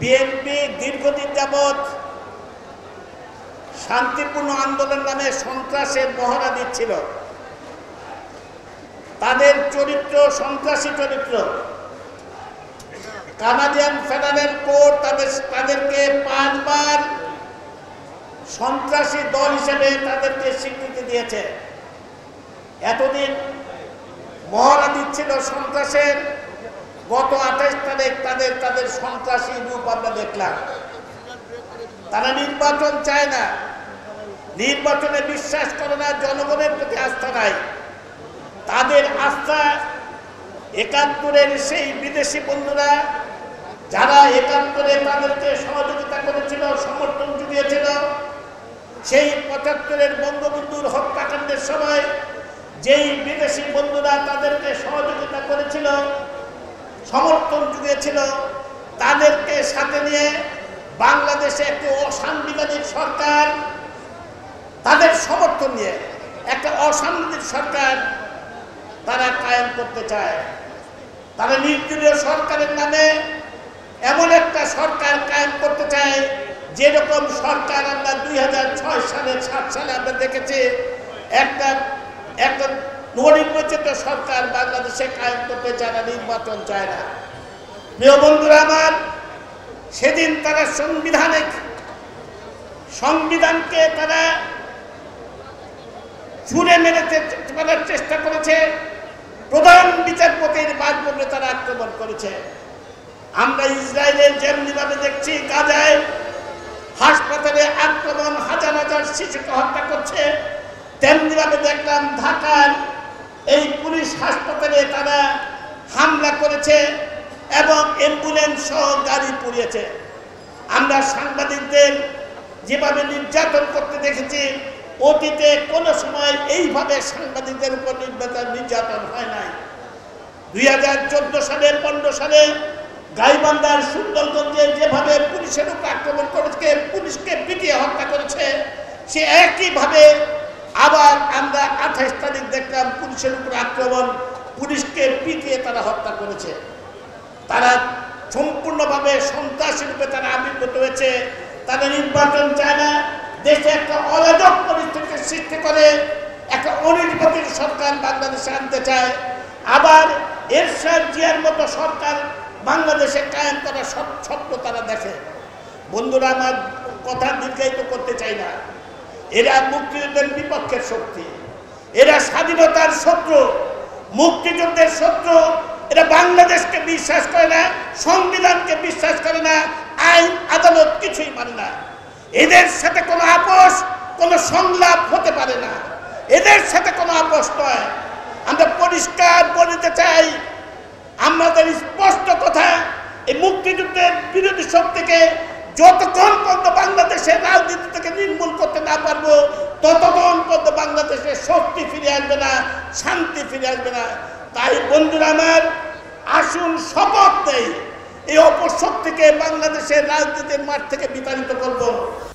BNP দীর্ঘদিন যাবৎ শান্তিপূর্ণ আন্দোলন নামে সন্ত্রাসের মহড়া দিচ্ছিল। তাদের চরিত্র সন্ত্রাসী চরিত্র। কানাডিয়ান ফেডারেল কোর্ট তাদেরকে 5 বার সন্ত্রাসী দল হিসেবে তাদেরকে স্বীকৃতি দিয়েছে। এতদিন মহড়া দিচ্ছিল সন্ত্রাসের, গত 28 তারিখ তাদের সন্ত্রাসী রূপ আমরা দেখলাম। তারা নির্বাচন চায় না, নির্বাচনে বিশ্বাস করে না, জনগণের প্রতি আস্থা নাই। তাদের আস্থা 71-এর সেই বিদেশি বন্ধুরা যারা 71-এ তাদেরকে সহযোগিতা করেছিল, সমর্থন জুগিয়েছিল। সেই 75-এর বঙ্গবন্ধুর হত্যাকাণ্ডের সময় যেই বিদেশি বন্ধুরা তাদেরকে সহযোগিতা করেছিল, সমর্থন জুগিয়েছিল, তাদেরকে সাথে নিয়ে বাংলাদেশে একটি অসাংবিধানিক সরকার, তাদের সমর্থন নিয়ে একটা অসাংবিধানিক সরকার তারা কায়েম করতে চায়। তারা নির্দলীয় সরকারের নামে এমন একটা সরকার কায়েম করতে চায় যেরকম সরকার আমরা 2006 সালে 7 সালে আমরা দেখেছি। একটা নবনির্বাচিত সরকার বাংলাদেশে কায়েম করতে চায় না, নির্বাচন চায় না। প্রিয় বন্ধুরা আমার, সেদিন তারা সংবিধানকে তারা ছুঁড়ে মারার চেষ্টা করেছে। প্রধান বিচারপতির বাসভবনে তারা আক্রমণ করেছে। আমরা ইসরায়েলের যেমনিভাবে দেখছি গাজায় হাসপাতালে আক্রমণ, হাজার হাজার শিশুকে হত্যা করছে, তেমনিভাবে দেখলাম ঢাকার এই পুলিশ হাসপাতালে তারা হামলা করেছে এবং অ্যাম্বুলেন্স সহ গাড়ি পুড়িয়েছে। আমরা সাংবাদিকদের যেভাবে নির্যাতন করতে দেখেছি, অতীতে কোনো সময় এইভাবে সাংবাদিকদের উপর নির্যাতন হয় নাই। 2014 সালে 15 সালে গাইবান্ধার সুন্দরগঞ্জে যেভাবে পুলিশের উপর আক্রমণ করেছে, পুলিশকে পিটিয়ে হত্যা করেছে, সে একইভাবে আবার আমরা 28 তারিখ দেখলাম পুলিশের উপর আক্রমণ, পুলিশকে পিটিয়ে তারা হত্যা করেছে। তারা সম্পূর্ণভাবে সন্ত্রাসী রূপে তারা আবির্ভূত হয়েছে। তারা নির্বাচন চায় না, দেশে একটা অরাজক পরিস্থিতির সৃষ্টি করে একটা অনির্বাচিত সরকার বাংলাদেশে আনতে চায়। আবার এরশাদ জিয়ার মতো সরকার বাংলাদেশে কায়েম করার স্বপ্ন তারা দেখে। বন্ধুরা আমার, কথা দীর্ঘায়িত করতে চাই না। এরা মুক্তিযুদ্ধের বিপক্ষের শক্তি, এরা স্বাধীনতার শত্রু, মুক্তিযুদ্ধের শত্রু। এরা বাংলাদেশকে বিশ্বাস করে না, সংবিধানকে বিশ্বাস করে না, আইন আদালত কিছুই মানে না। এদের সাথে কোনো আপোষ, কোনো সংলাপ হতে পারে না। এদের সাথে কোনো আপোষ নয়। আমরা পরিষ্কার বলতে চাই, আমাদের স্পষ্ট কথা, এই মুক্তিযুদ্ধের বিরোধী শক্তিকে যতক্ষণ পর্যন্ত বাংলাদেশের রাজনীতি থেকে নির্মূল করতে না পারবো, ততক্ষণ পর্যন্ত বাংলাদেশে শক্তি ফিরে আসবে না, শান্তি ফিরে আসবে না। তাই বন্ধুরা আমার, আসুন শপথ নেই, এই অপশক্তিকে বাংলাদেশের রাজনীতির মাঠ থেকে বিতাড়িত করব।